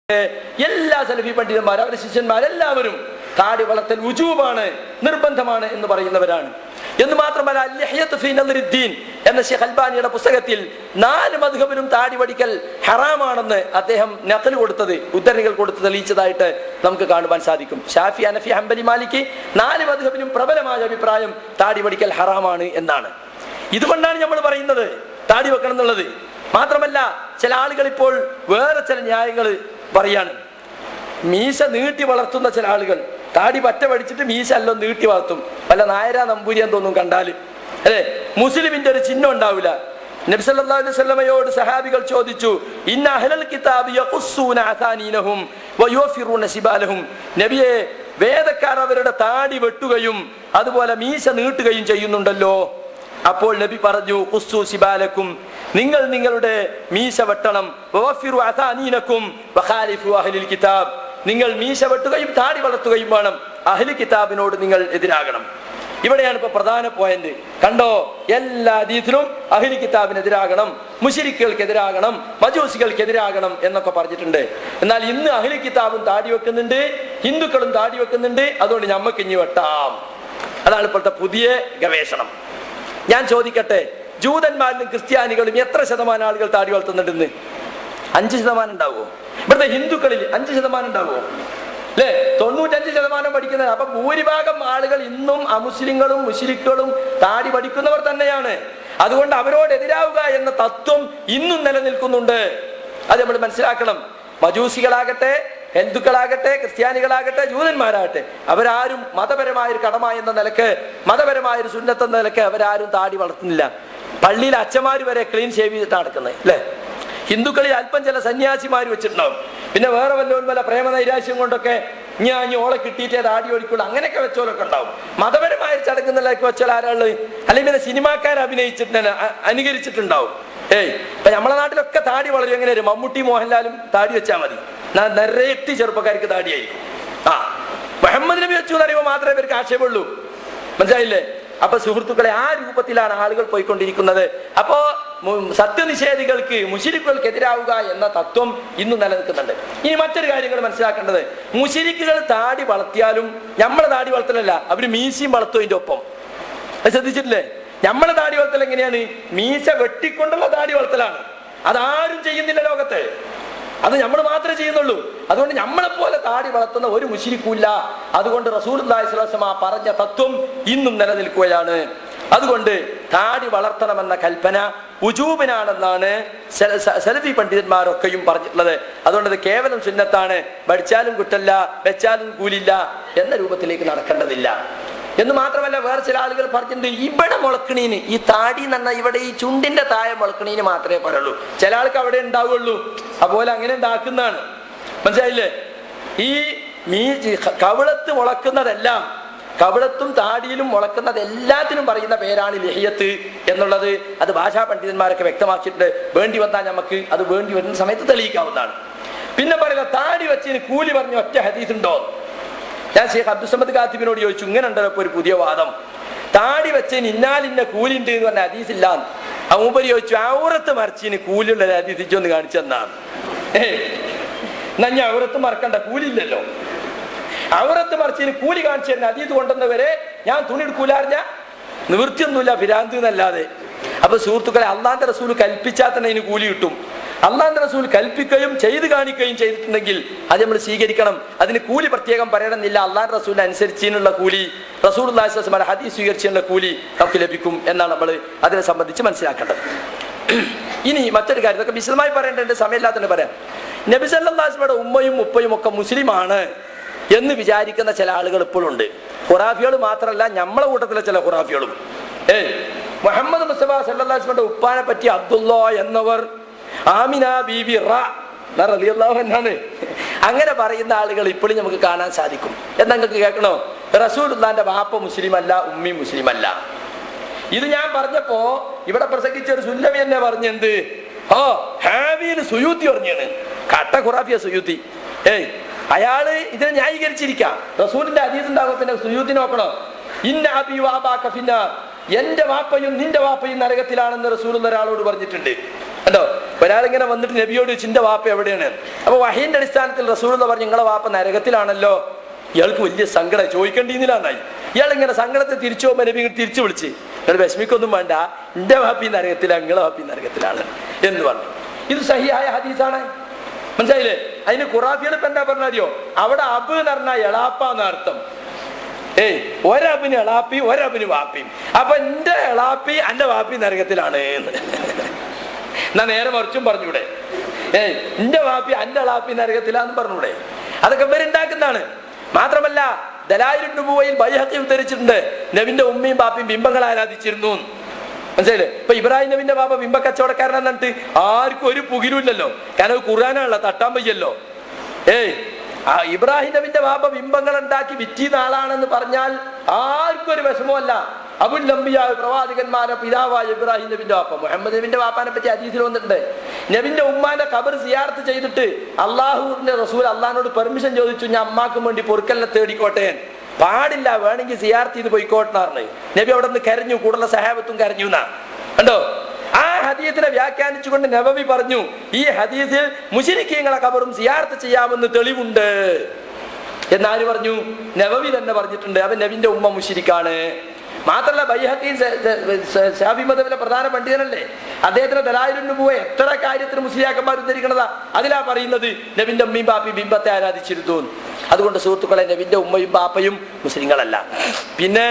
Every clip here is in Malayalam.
എല്ലാ സലഫി പണ്ഡിതന്മാർ അവരുടെ ശിഷ്യന്മാരെല്ലാവരും താടി വളർത്തൽ വുജൂബാണ്, നിർബന്ധമാണ് എന്ന് പറയുന്നവരാണ്. എന്ന് മാത്രമല്ല അൽ-ലിഹ്യത്തു ഫീ നദറിദ്ദീൻ എന്ന ഷെയ്ഖ് അൽബാനിയുടെ പുസ്തകത്തിൽ 4 മദ്ഹബിലും താടി വടിക്കൽ ഹറാമാണെന്ന് അദ്ദേഹം നഖൽ കൊടുത്തത്, ഉദ്ധരണികൾ കൊടുത്ത് തെളിയിച്ചതായിട്ട് നമുക്ക് കാണുവാൻ സാധിക്കും. ഷാഫി, ഹനഫി, ഹംബലി, മാലിക്കി 4 മദ്ഹബിലും പ്രബലമായ അഭിപ്രായം താടി വടിക്കൽ ഹറാമാണ് എന്നാണ്. ഇതുകൊണ്ടാണ് നമ്മൾ പറയുന്നത് താടി വെക്കണം എന്നുള്ളത്. മാത്രമല്ല ചില ആളുകൾ ഇപ്പോൾ വേറെ ചില ന്യായങ്ങൾ പറയാണ്. മീശ നീട്ടി വളർത്തുന്ന ചില ആളുകൾ താടി പറ്റ പഠിച്ചിട്ട് മീശ അല്ലോ നീട്ടി വളർത്തും. വല്ല നായരാ നമ്പൂരിയാൻ തോന്നും കണ്ടാൽ, അല്ലേ? മുസ്ലിമിന്റെ ഒരു ചിഹ്നം ഉണ്ടാവില്ല. നബി സല്ലല്ലാഹു അലൈഹി വസല്ലമയോട് സഹാബികൾ ചോദിച്ചു, ഇന്ന അഹ്ലൽ കിതാബി യഖുസ്സൂന അസാനീനഹും വയുഫിറൂന സിബാലഹും. നബിയെ, വേദക്കാർ അവരുടെ താടി വെട്ടുകയും അതുപോലെ മീശ നീട്ടുകയും ചെയ്യുന്നുണ്ടല്ലോ. അപ്പോൾ നബി പറഞ്ഞു, ഖുസ്സൂ സിബാലക്കും, നിങ്ങൾ നിങ്ങളുടെ മീശ വെട്ടണം. വവഫിറു അസാനീനക്കും വഖാലിഫു അഹ്ലിൽ കിതാബ്, നിങ്ങൾ മീശ വെട്ടുകയും താടി വളർത്തുകയും വേണം. അഹ്ലി കിതാബിനോട് നിങ്ങൾ എതിരാകണം. ഇവിടെയാണ് ഇപ്പൊ പ്രധാന പോയിന്റ്. കണ്ടോ, എല്ലാ ഹദീസിലും അഹ്ലി കിതാബിനെതിരാകണം, മുശ്രിക്കുകൾക്കെതിരാകണം, മജൂസികൾക്കെതിരാകണം എന്നൊക്കെ പറഞ്ഞിട്ടുണ്ട്. എന്നാൽ ഇന്ന് അഹ്ലി കിതാബും താടി വെക്കുന്നുണ്ട്, ഹിന്ദുക്കളും താടി വെക്കുന്നുണ്ട്. അതുകൊണ്ട് ഞമ്മക്ക് ഇനി വെട്ടാം. അതാണ് ഇപ്പോഴത്തെ പുതിയ ഗവേഷണം. ഞാൻ ചോദിക്കട്ടെ, ജൂതന്മാരിലും ക്രിസ്ത്യാനികളും എത്ര ശതമാനം ആളുകൾ താടി വളർത്തുന്നുണ്ടെന്ന്? 5% ഉണ്ടാവുമോ? ഇവിടുത്തെ ഹിന്ദുക്കളിൽ 5% ഉണ്ടാവുമോ? അല്ലേ? 95% പഠിക്കുന്നത്. അപ്പൊ ഭൂരിഭാഗം ആളുകൾ ഇന്നും അമുസ്ലിങ്ങളും മുശ്രിക്കുകളും താടി പഠിക്കുന്നവർ തന്നെയാണ്. അതുകൊണ്ട് അവരോട് എതിരാവുക എന്ന തത്വം ഇന്നും നിലനിൽക്കുന്നുണ്ട്. അത് നമ്മൾ മനസ്സിലാക്കണം. മജൂസികളാകട്ടെ, ഹിന്ദുക്കളാകട്ടെ, ക്രിസ്ത്യാനികളാകട്ടെ, ജൂതന്മാരാകട്ടെ, അവരാരും മതപരമായൊരു കടമ എന്ന നിലക്ക്, മതപരമായൊരു സുന്നത്ത് എന്ന നിലക്ക് അവരാരും താടി വളർത്തുന്നില്ല. പള്ളിയിൽ അച്ഛന്മാർ വരെ ക്ലീൻ ഷേവ് ചെയ്തിട്ടാണ് നടക്കുന്നത്, അല്ലേ? ഹിന്ദുക്കളിൽ അല്പം ചില സന്യാസിമാർ വെച്ചിട്ടുണ്ടാവും. പിന്നെ വേറെ വല്ല പ്രേമനൈരാശ്യം കൊണ്ടൊക്കെ ഞാൻ ഓളെ കിട്ടിയിട്ടേ താടി ഓടിക്കുള്ളൂ അങ്ങനെയൊക്കെ വെച്ചോലൊക്കെ ഉണ്ടാവും. മതപരമായ ചടങ്ങുന്നതിലൊക്കെ വെച്ചാൽ ആരാള്, അല്ലെങ്കിൽ പിന്നെ സിനിമാക്കാർ അഭിനയിച്ചിട്ട് അനുകരിച്ചിട്ടുണ്ടാവും. ഇപ്പൊ നമ്മളെ നാട്ടിലൊക്കെ താടി വളരും. എങ്ങനെ? മമ്മൂട്ടി, മോഹൻലാലും താടി വെച്ചാൽ മതി, നിറയെ ചെറുപ്പക്കാർക്ക് താടിയായിരിക്കും. മുഹമ്മദ് നബി വെച്ചു എന്ന് പറയുമ്പോൾ മാത്രമേ ഇവർക്ക് ആക്ഷേപമുള്ളൂ. മനസ്സിലായില്ലേ? അപ്പൊ സുഹൃത്തുക്കളെ, ആ രൂപത്തിലാണ് ആളുകൾ പോയിക്കൊണ്ടിരിക്കുന്നത്. അപ്പോ സത്യനിഷേധികൾക്ക്, മുശ്രിക്കുകൾക്ക് എതിരാവുക എന്ന തത്വം ഇന്ന് നിലനിൽക്കുന്നുണ്ട്. ഇനി മറ്റൊരു കാര്യങ്ങൾ മനസ്സിലാക്കേണ്ടത്, മുശ്രിക്കുകൾ താടി വളർത്തിയാലും നമ്മളെ താടി വളർത്തലല്ല, അവര് മീശയും വളർത്തും അതിന്റെ ഒപ്പം. ശ്രദ്ധിച്ചിട്ടില്ലേ? നമ്മളെ താടി വളർത്തൽ എങ്ങനെയാണ്? മീശ വെട്ടിക്കൊണ്ടുള്ള താടി വളർത്തലാണ്. അതാരും ചെയ്യുന്നില്ല ലോകത്ത്, അത് നമ്മൾ മാത്രമേ ചെയ്യുന്നുള്ളൂ. അതുകൊണ്ട് നമ്മളെ പോലെ താടി വളർത്തുന്ന ഒരു മുശ്രിക്കുമില്ല. അതുകൊണ്ട് റസൂലുള്ളാഹി സ്വല്ലല്ലാഹു അലൈഹി വസല്ലം പറഞ്ഞ തത്വം ഇന്നും നിലനിൽക്കുകയാണ്. അതുകൊണ്ട് താടി വളർത്തണമെന്ന കൽപ്പന ഉജൂബിനാണെന്നാണ് സലഫി പണ്ഡിതന്മാരൊക്കെയും പറഞ്ഞിട്ടുള്ളത്. അതുകൊണ്ട് അത് കേവലം സുന്നത്താണ്, പഠിച്ചാലും കുറ്റല്ല, വെച്ചാലും കൂലില്ല എന്ന രൂപത്തിലേക്ക് നടക്കേണ്ടതില്ല. എന്ന് മാത്രമല്ല, വേറെ ചില ആളുകൾ പറഞ്ഞിട്ടുണ്ട്, ഇവിടെ മുളക്കണീന്, ഈ താടി എന്ന് ഇവിടെ ഈ ചുണ്ടിന്റെ താഴെ മുളക്കണീന് മാത്രമേ പറയുള്ളൂ, ചില ആൾക്ക് അവിടെ ഉണ്ടാവുള്ളൂ. അതുപോലെ അങ്ങനെ ഉണ്ടാക്കുന്നതാണ്. മനസ്സിലായില്ലേ? ഈ കവിളത്ത് മുളക്കുന്നതെല്ലാം, കവിളത്തും താടിയിലും മുളക്കുന്നത് എല്ലാത്തിനും പറയുന്ന പേരാണ് ലിഹിയത്ത് എന്നുള്ളത്. അത് ഭാഷാ പണ്ഡിതന്മാരൊക്കെ വ്യക്തമാക്കിയിട്ടുണ്ട്. വേണ്ടി വന്നാൽ നമുക്ക് അത് വേണ്ടി വരുന്ന സമയത്ത് തെളിയിക്കാവുന്നതാണ്. പിന്നെ പറയുക, താടി വെച്ചതിന് കൂലി പറഞ്ഞ ഒറ്റ ഹദീസ് ഉണ്ടോ? ഞാൻ ഷെയ്ഖ് അബ്ദുസ്സമദ് ഖാത്തിബിനോട് ചോദിച്ചു, ഇങ്ങനെ ഉണ്ടല്ലോ ഇപ്പൊ ഒരു പുതിയ വാദം, താടി വെച്ചതിന് ഇന്നാലിന്ന കൂലി ഉണ്ട് എന്ന് പറഞ്ഞ ഹദീസ് ഇല്ലാന്ന്. ആ മൂപ്പര് ചോദിച്ചു, ഔറത്ത് മറിച്ചിന് കൂലിയുള്ള ഹദീസ് ഒന്ന് കാണിച്ചു തന്നാണ്. എന്നാ ഔറത്ത് മറക്കണ്ട, കൂലി ഇല്ലല്ലോ. ഔറത്ത് മറിച്ചിന് കൂലി കാണിച്ചു തരുന്ന ഹദീസ് കൊണ്ടുവന്നവരെ ഞാൻ തുണി എടുക്കൂലറിഞ്ഞ നിവൃത്തിയൊന്നുമില്ല, ഫിരാന്ത് എന്നല്ലാതെ. അപ്പൊ സുഹൃത്തുക്കളെ, അള്ളാന്റെ റസൂൽ കൽപ്പിച്ചാൽ തന്നെ അതിന് കൂലി കിട്ടും. അള്ളാന്റെ റസൂൽ കൽപ്പിക്കുകയും ചെയ്ത് കാണിക്കുകയും ചെയ്തിട്ടുണ്ടെങ്കിൽ അത് നമ്മൾ സ്വീകരിക്കണം. അതിന് കൂലി പ്രത്യേകം പറയണമെന്നില്ല. അള്ളാന്റെ റസൂലിനെ അനുസരിച്ചതിനുള്ള കൂലി, റസൂലുള്ളാഹി സ്വല്ലല്ലാഹു അലൈഹി വസല്ലം ഹദീസ് സ്വീകരിച്ചതിനുള്ള കൂലി നമുക്ക് ലഭിക്കും എന്നാണ് നമ്മൾ അതിനെ സംബന്ധിച്ച് മനസ്സിലാക്കേണ്ടത്. ഇനി മറ്റൊരു കാര്യം, ഇതൊക്കെ വിശദമായി പറയേണ്ടത് സമയമില്ലാത്തതിന് പറയാം. നബി സല്ലല്ലാഹു അലൈഹി വസല്ലമയുടെ ഉമ്മയും ഉപ്പയും ഒക്കെ മുസ്ലിമാണ് എന്ന് വിചാരിക്കുന്ന ചില ആളുകൾ ഇപ്പോഴുണ്ട്. ഖുറാഫികൾ മാത്രമല്ല, നമ്മളെ കൂട്ടത്തിലെ ചില ഖുറാഫികളും. മുഹമ്മദ് മുസ്തഫ സല്ലല്ലാഹു അലൈഹി വസല്ലമയുടെ ഉപ്പാനെ പറ്റി അബ്ദുള്ള എന്നവർ, ആമിന ബീബി റളിയല്ലാഹു അൻഹ, അങ്ങനെ പറയുന്ന ആളുകൾ ഇപ്പോഴും നമുക്ക് കാണാൻ സാധിക്കും. എന്താ നിങ്ങൾക്ക് കേൾക്കണോ? റസൂലുള്ളാഹിന്റെ ബാപ്പ മുസ്ലിം അല്ല, ഉമ്മി മുസ്ലിം അല്ല. ഇത് ഞാൻ പറഞ്ഞപ്പോ ഇവിടെ പ്രസംഗിച്ച ഒരു സുല്ലമി എന്നെ പറഞ്ഞെന്ത്, ഹാവിയിൽ സുയൂത്തി പറഞ്ഞാണ്, കട്ട ഖുറാഫിയ സുയൂത്തി. അയാള് ഇതിനെ ന്യായീകരിച്ചിരിക്കാം. റസൂലിന്റെ ഹദീസ് ഉണ്ടാകും, പിന്നെ സുയൂത്തി നോക്കണോ? ഇന്ന അബി വഅബാക ഫിന്നാർ, എന്റെ വാപ്പയും നിന്റെ വാപ്പയും നരകത്തിലാണെന്ന് റസൂൽ ഒരാളോട് പറഞ്ഞിട്ടുണ്ട്. കണ്ടോ? ഒരാളിങ്ങനെ വന്നിട്ട് നബിയോട് ചിന്റെ വാപ്പ എവിടെയാണ്? അപ്പൊ വഹീന്റെ അടിസ്ഥാനത്തിൽ റസൂലുള്ളാഹി പറഞ്ഞു നിങ്ങളെ വാപ്പ നരകത്തിലാണല്ലോ. ഇയാൾക്ക് വലിയ സങ്കടം, ചോദിക്കേണ്ടിയിരുന്നില്ലാന്നായി. ഇയാൾ ഇങ്ങനെ സങ്കടത്തെ തിരിച്ചു പോകുമ്പോൾ നബി ഇങ്ങനെ തിരിച്ചു വിളിച്ച്, നിങ്ങൾ വിഷമിക്കൊന്നും വേണ്ട, എന്റെ വാപ്പി നരകത്തിലാണ്, നിങ്ങളെ വാപ്പി നരകത്തിലാണ് എന്ന് പറഞ്ഞു. ഇത് സഹിയായ ഹദീസാണ്, മനസ്സിലായില്ലേ? അതിന് ഖുറാഫികൾ ഇപ്പൊ എന്താ പറഞ്ഞറിയോ? അവിടെ അബ് എന്ന് പറഞ്ഞാൽ എളാപ്പ എന്നർത്ഥം. ഒരബിന് എളാപ്പി ഒരബിന് വാപ്പിയും. അപ്പൊ എന്റെ എളാപ്പി എന്റെ വാപ്പി നരകത്തിലാണ് എന്ന്. എന്നാ നേരെ മറിച്ചും പറഞ്ഞൂടെ? എന്റെ വാപ്പി എന്റെ എളാപ്പി നരകത്തിലാന്ന് പറഞ്ഞൂടെ? അതൊക്കെ ഇവരുണ്ടാക്കുന്നതാണ്. മാത്രമല്ല ദലായിലുൻ നുബുവയിൽ ബൈഹഖി ഉദ്ധരിച്ചിട്ടുണ്ട്, നബിന്റെ ഉമ്മയും ബാപ്പയും ബിംബങ്ങൾ ആരാധിച്ചിരുന്നു. മനസ്സിലായില്ലേ? ഇപ്പൊ ഇബ്രാഹിം നബിന്റെ ബാപ്പ ബിംബ കച്ചവടക്കാരനെന്നിട്ട് ആർക്കും ഒരു പുകിലുമില്ലല്ലോ, കാരണം ഖുർആനാണല്ലോ, തട്ടാൻ വയ്യല്ലോ. ഇബ്രാഹിം നബിന്റെ ബാപ്പ ബിംബങ്ങൾ ഉണ്ടാക്കി വിറ്റിയ ആളാണെന്ന് പറഞ്ഞാൽ ആർക്കും ഒരു വിഷമമല്ല. അബുൽ അംബിയാ, പ്രവാചകന്മാരെ പിതാവായ ഇബ്രാഹിം നബിന്റെ ബാപ്പ. മുഹമ്മദ് നബിന്റെ ബാപ്പാനെ പറ്റി ഹദീസിൽ വന്നിട്ടുണ്ട്. നബിന്റെ ഉമ്മാന്റെ ഖബർ സിയാറത്ത് ചെയ്തിട്ട് അള്ളാഹുവിന്റെ റസൂൽ അള്ളാഹിനോട് പെർമിഷൻ ചോദിച്ചു, ഞാൻ അമ്മാക്കും വേണ്ടി പൊറുക്കലിനെ തേടിക്കോട്ടെ. പാടില്ല, വേണമെങ്കിൽ സിയാറത്ത് ചെയ്ത് പോയിക്കോട്ടെന്നാണ്. നബി അവിടെ നിന്ന് കരഞ്ഞു, കൂടുതൽ സഹാബത്തും കരഞ്ഞു എന്നാ കണ്ടോ. ആ ഹദീസിനെ വ്യാഖ്യാനിച്ചുകൊണ്ട് നബവി പറഞ്ഞു, ഈ ഹദീസിൽ മുശ്രിക്കീങ്ങളെ ഖബറും സിയാറത്ത് ചെയ്യാമെന്ന് തെളിവുണ്ട് എന്നാര് പറഞ്ഞു? നബവി തന്നെ പറഞ്ഞിട്ടുണ്ട്. അവൻ നബിന്റെ ഉമ്മ മുശ്രിക്കാണ്. മാത്രമല്ല ബൈഹഖി ശാഫി മദ്ഹബിലെ പ്രധാന പണ്ഡിതനല്ലേ, അദ്ദേഹത്തിന് ദലായിലുൻ നുബുവ എത്ര കാര്യത്തിന് മുസ്ലിയാക്കന്മാർ ഉദ്ധരിക്കണതാ. അതിലാ പറയുന്നത് നബിന്റെ ഉമ്മയും ബാപ്പയും ബിംബത്തെ ആരാധിച്ചിരുന്നു. അതുകൊണ്ട് സുഹൃത്തുക്കളെ, നബിന്റെ ഉമ്മയും ബാപ്പയും മുസ്ലിങ്ങളല്ല. പിന്നെ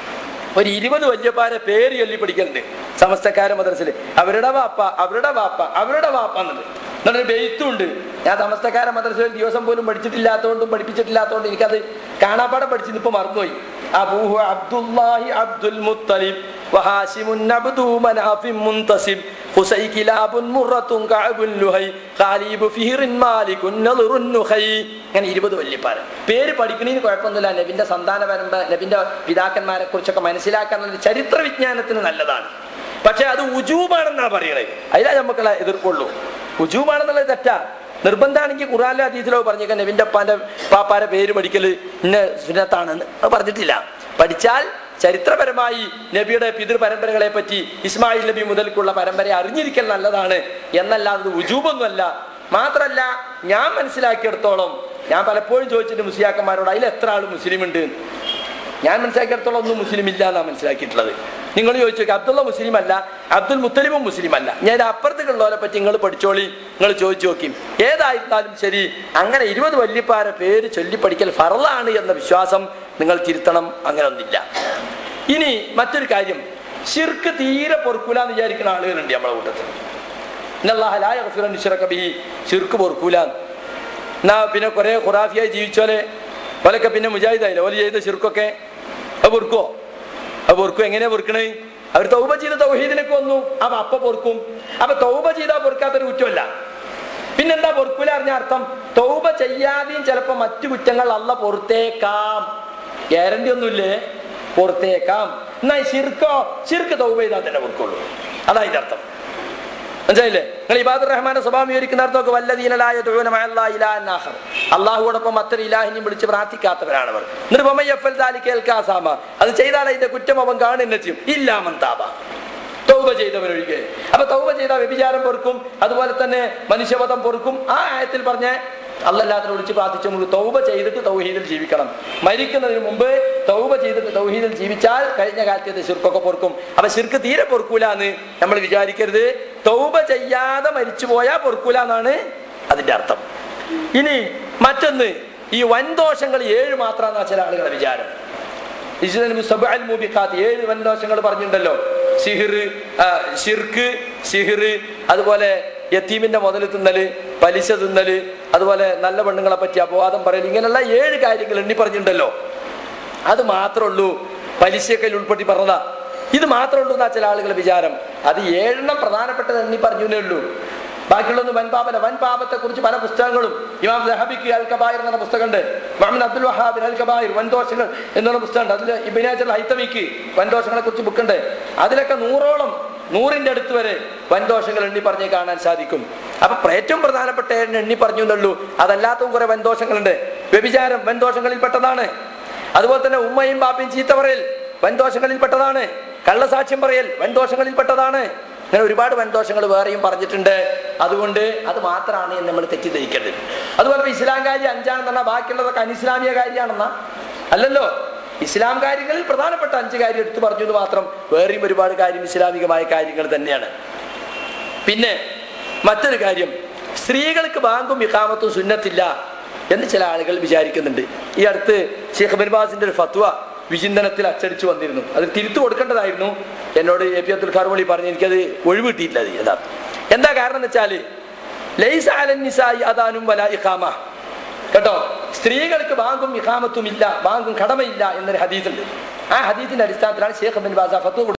ഒരു 20 വല്യപ്പാരെ പേര് ചൊല്ലി പഠിക്കലുണ്ട് സമസ്തക്കാര മദ്രസയിൽ. അവരുടെ വാപ്പ അവരുടെ വാപ്പ അവരുടെ വാപ്പ എന്നുണ്ട്, എന്നൊരു ബെയ്ത്തും ഉണ്ട്. ഞാൻ സമസ്തക്കാര മദ്രസയിൽ ദിവസം പോലും പഠിച്ചിട്ടില്ലാത്തതുകൊണ്ടും പഠിപ്പിച്ചിട്ടില്ലാത്തതുകൊണ്ട് എനിക്കത് കാണാപ്പാടം പഠിച്ചിട്ട് ഇപ്പൊ മറന്നുപോയി. അബൂഹു അബ്ദുല്ലാഹി അബ്ദുൽ മുത്തലിബ് വഹാശിമുൻ അബ്ദു മനാഫിൻ മുൻതസിബ് ഖുസൈ കിലാബുൻ മുറത്തുൻ കഅബുൻ ലുഹൈ ഖാലിബു ഫിഹ്റിൻ മാലികുൻ നളുറുൻ നുഹൈ. അങ്ങനെ 20 വല്യപ്പാര പേര് പഠിക്കണേന് കുഴപ്പമൊന്നുമില്ല. നബിന്റെ സന്താന പരമ്പര, നബിന്റെ പിതാക്കന്മാരെ കുറിച്ചൊക്കെ മനസ്സിലാക്കാനുള്ള ചരിത്ര വിജ്ഞാനത്തിന് നല്ലതാണ്. പക്ഷെ അത് ഉജൂബാണെന്നാ പറയണേ, അതിലാ നമുക്കുള്ള എതിർപ്പുള്ളൂ. ഉജൂബാണെന്നുള്ളത് തെറ്റാ. നിർബന്ധമാണെങ്കിൽ ഖുർആനിലെ ഹദീസിലോ പറഞ്ഞേക്കാൻ നബിന്റെ പാപ്പാരെ പേര് പഠിക്കൽ ഇന്ന സുന്നത്താണെന്ന് പറഞ്ഞിട്ടില്ല. പഠിച്ചാൽ ചരിത്രപരമായി നബിയുടെ പിതൃ പരമ്പരകളെ പറ്റി ഇസ്മായിൽ നബി മുതൽക്കുള്ള പരമ്പരയെ അറിഞ്ഞിരിക്കൽ നല്ലതാണ് എന്നല്ലാതെ ഉജൂബൊന്നുമല്ല. മാത്രല്ല, ഞാൻ മനസ്സിലാക്കിയെടുത്തോളം, ഞാൻ പലപ്പോഴും ചോദിച്ചിട്ട് മുസ്ലിയാക്കന്മാരോട് അതിൽ എത്ര ആൾ മുസ്ലിം ഉണ്ട്, ഞാൻ മനസ്സിലാക്കിയെടുത്തോളം ഒന്നും മുസ്ലിം ഇല്ല എന്നാണ് മനസ്സിലാക്കിയിട്ടുള്ളത്. നിങ്ങൾ ചോദിച്ചു നോക്കി, അബ്ദുള്ള മുസ്ലിം അല്ല, അബ്ദുൽ മുത്തലിബും മുസ്ലിം അല്ല. ഞാൻ അപ്പുറത്തേക്കുള്ളവരെ പറ്റി നിങ്ങൾ പഠിച്ചോളി, നിങ്ങൾ ചോദിച്ചു നോക്കി. ഏതായിരുന്നാലും ശരി, അങ്ങനെ 20 വല്യപ്പാരെ പേര് ചൊല്ലി പഠിക്കൽ ഫർളാണ് എന്ന വിശ്വാസം നിങ്ങൾ തിരുത്തണം. അങ്ങനെ ഒന്നില്ല. ഇനി മറ്റൊരു കാര്യം, ശിർക്ക് തീരെ പൊറുക്കൂല എന്ന് വിചാരിക്കുന്ന ആളുകളുണ്ട് നമ്മളെ കൂട്ടത്തിൽ. ശിർക്ക് പൊറുക്കൂല എന്നാ പിന്നെ കുറെ ഖുറാഫിയായി ജീവിച്ചോലെ ഓലൊക്കെ പിന്നെ മുജാഹിദായില്ല. ഓല് ചെയ്ത ശിർക്കൊക്കെ അത് പൊറുക്കുവോ? അത് പൊറുക്കും. എങ്ങനെയാ പൊറുക്കണേ? അവർ തൗബ ചെയ്ത് തൗഹീദിലേക്ക് വന്നു, അപ്പൊ പൊറുക്കും. അപ്പൊ തൗബ ചെയ്താൽ പൊറുക്കാത്തൊരു കുറ്റമല്ല. പിന്നെന്താ പൊറുക്കൂല അറിഞ്ഞ അർത്ഥം? തൗബ ചെയ്യാതെയും ചിലപ്പോ മറ്റു കുറ്റങ്ങൾ അല്ല പൊറുത്തേക്കാം, ഗ്യാരണ്ടി ഒന്നുമില്ലേ, പൊറുത്തേക്കാം. എന്നാ ശിർക്ക് തൗബ ചെയ്താൽ തന്നെ പൊറുക്കുള്ളൂ, അതാ അതിന്റെ അർത്ഥം. മനസ്സിലായില്ലേ? നിങ്ങൾ ഇബാദുർ റഹ്മാന്റെ സ്വഭാവം വിവരിക്കുന്ന അർത്ഥമൊക്കെ വല്ലദീനലായ അള്ളാഹുവോടൊപ്പം മറ്റൊരു ഇലാഹിനെയും വിളിച്ച് പ്രാർത്ഥിക്കാത്തവരാണവർ. കേൾക്കാസാമ, അത് ചെയ്താൽ അതിന്റെ കുറ്റം അവൻ കാണുന്ന ചെയ്യും. ഇല്ലാമൻ താബ, തൗബ ചെയ്തവരൊഴികെ. അപ്പൊ തൗബ ചെയ്താൽ വ്യഭിചാരം പൊറുക്കും, അതുപോലെ തന്നെ മനുഷ്യവധം പൊറുക്കും. ആ ആയത്തിൽ പറഞ്ഞ അല്ലാഹുവിനെ വിളിച്ച് പ്രാർത്ഥിച്ചു നമുക്ക് തൗബ ചെയ്തിട്ട് തൗഹീദിൽ ജീവിക്കണം. മരിക്കുന്നതിന് മുമ്പ് തൗബ ചെയ്തിട്ട് തൗഹീദിൽ ജീവിച്ചാൽ കഴിഞ്ഞ കാലത്തെ ശിർക്കൊക്കെ പൊറുക്കും. അപ്പൊ ശിർക്ക് തീരെ പൊറുക്കൂല എന്ന് നമ്മൾ വിചാരിക്കരുത്. തൗബ ചെയ്യാതെ മരിച്ചു പോയാൽ പൊറുക്കൂല എന്നാണ് അതിന്റെ അർത്ഥം. ഇനി മറ്റൊന്ന്, ഈ വൻദോഷങ്ങൾ 7 മാത്രമാണ് ചില ആളുകളുടെ വിചാരം. 7 വൻദോഷങ്ങൾ പറഞ്ഞിട്ടുണ്ടല്ലോ. ഷിർക്ക്, സിഹിറ്, അതുപോലെ യത്തീമിന്റെ മുതൽ തിന്നല്, പലിശ തിന്നല്, അതുപോലെ നല്ല പെണ്ണുങ്ങളെ പറ്റി അപവാദം പറയൽ, ഇങ്ങനെയുള്ള 7 കാര്യങ്ങൾ എണ്ണി പറഞ്ഞിട്ടുണ്ടല്ലോ. അത് മാത്രമേ ഉള്ളൂ, പലിശയൊക്കെ ഉൾപ്പെട്ടി പറഞ്ഞതാ. ഇത് മാത്രമേ ഉള്ളൂ എന്നാ ചില ആളുകളുടെ വിചാരം. അത് 7 പ്രധാനപ്പെട്ടത് എണ്ണി പറഞ്ഞേ ഉള്ളൂ. ബാക്കിയുള്ളൊന്നും വൻപാപന. വൻപാപത്തെ കുറിച്ച് പല പുസ്തകങ്ങളും, ഇമാം ദഹബിക്ക് അൽ കബായിർ എന്ന പുസ്തകമുണ്ട്, മുഹമ്മദ് അബ്ദുൽ വഹാബിൻ അൽ കബായിർ വൻദോഷങ്ങൾ എന്നുള്ള പുസ്തകമുണ്ട്. അതിൽ ഇബ്നു ഹജർ ഹൈതമിക്ക് വൻദോഷങ്ങളെ കുറിച്ച് ബുക്കുണ്ട്. അതിലൊക്കെ 100ന്റെ അടുത്ത് വരെ വൻദോഷങ്ങൾ എണ്ണി പറഞ്ഞേ കാണാൻ സാധിക്കും. അപ്പൊ ഏറ്റവും പ്രധാനപ്പെട്ട എണ്ണി പറഞ്ഞു എന്നുള്ളൂ. അതല്ലാത്തതും കുറെ വൻദോഷങ്ങളുണ്ട്. വ്യഭിചാരം വൻദോഷങ്ങളിൽ പെട്ടതാണ്. അതുപോലെ തന്നെ ഉമ്മയും ബാപ്പയും ചീത്ത പറയൽ വൻദോഷങ്ങളിൽ പെട്ടതാണ്. കള്ളസാക്ഷ്യം പറയൽ വൻദോഷങ്ങളിൽ പെട്ടതാണ്. അങ്ങനെ ഒരുപാട് വൻദോഷങ്ങൾ വേറെയും പറഞ്ഞിട്ടുണ്ട്. അതുകൊണ്ട് അത് മാത്രമാണ് എന്ന് നമ്മൾ തെറ്റിദ്ധരിക്കേണ്ടത്. അതുപോലെ ഇസ്ലാം കാര്യം 5 പറഞ്ഞാൽ ബാക്കിയുള്ളതൊക്കെ അനിസ്ലാമിക കാര്യമാണെന്നാ? അല്ലല്ലോ. ഇസ്ലാം കാര്യങ്ങളിൽ പ്രധാനപ്പെട്ട 5 കാര്യം എടുത്തു പറഞ്ഞു എന്ന് മാത്രം. വേറെയും ഒരുപാട് കാര്യം ഇസ്ലാമികമായ കാര്യങ്ങൾ തന്നെയാണ്. പിന്നെ മറ്റൊരു കാര്യം, സ്ത്രീകൾക്ക് ബാങ്കും ഇഖാമത്തും സുന്നത്തില്ല എന്ന് ചില ആളുകൾ വിചാരിക്കുന്നുണ്ട്. ഈ അടുത്ത് ഷെയ്ഖ് ബിൻ ബാസിന്റെ ഒരു ഫത്വ വിചിന്തനത്തിൽ അച്ചടിച്ചു വന്നിരുന്നു. അത് തിരുത്തു കൊടുക്കേണ്ടതായിരുന്നു. എന്നോട് എ പി അബ്ദുൽ ഖാർമളി പറഞ്ഞു, എനിക്കത് ഒഴിവ് കിട്ടിയിട്ടില്ല. അത് എന്താ കാരണം എന്ന് വെച്ചാൽ, ലൈസ അലൻ നിസാഇ അദാനും വലാ ഇഖാമ, കേട്ടോ, സ്ത്രീകൾക്ക് ബാങ്കും ഇഖാമത്തും ഇല്ല, ബാങ്കും കടമയില്ല എന്നൊരു ഹദീസുണ്ട്. ആ ഹദീസിന്റെ അടിസ്ഥാനത്തിലാണ് ഷെയ്ഖ് ബിൻ ബാസ് ഫത്വ